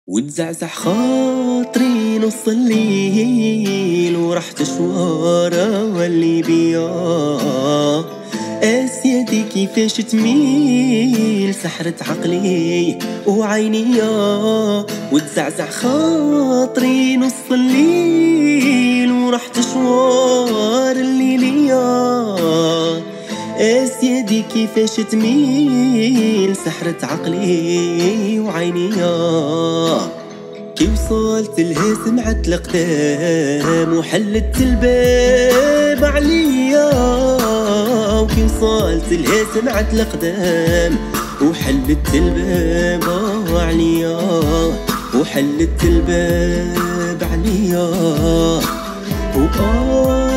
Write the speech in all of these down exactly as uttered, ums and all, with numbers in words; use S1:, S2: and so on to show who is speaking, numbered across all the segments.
S1: وتزعزع خاطري نص الليل ورحت شوارة واللي بيا اسيادي كيفاش تميل سحرت عقلي وعينيا. وتزعزع خاطري نص الليل ورحت شوار الليليا اسيادي كيفاش تميل سحرت عقلي وعينيا. كي وصلت لها سمعت الأقدام وحلت الباب عليا. وكي وصلت لها سمعت الأقدام وحلت الباب عليا وحلت الباب عليا. وآه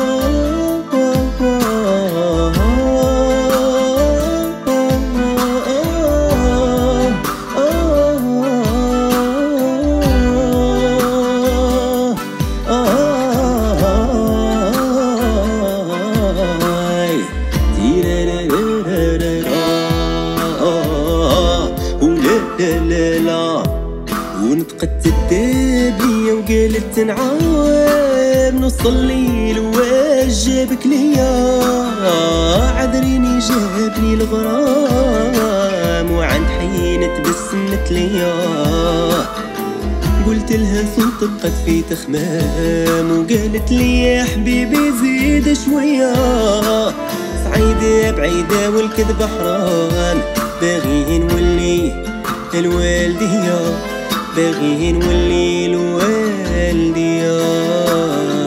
S1: لا لا لا ونطقت الدابية وقالت نعاود نص الليل واش جابك ليا. عذريني جابني الغرام وعند حين تبسمت ليا. قلت لها صوت بقت في تخمام وقالت لي يا حبيبي زيد شوية. صعيدة بعيدة والكذب حرام باغي نولي الوالدية باغي نولي الوالدية.